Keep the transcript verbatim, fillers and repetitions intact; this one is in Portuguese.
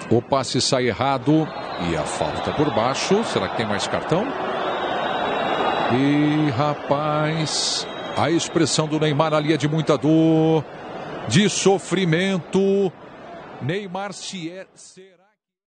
O passe sai errado e a falta por baixo. Será que tem mais cartão? E rapaz, a expressão do Neymar ali é de muita dor, de sofrimento. Neymar se é, será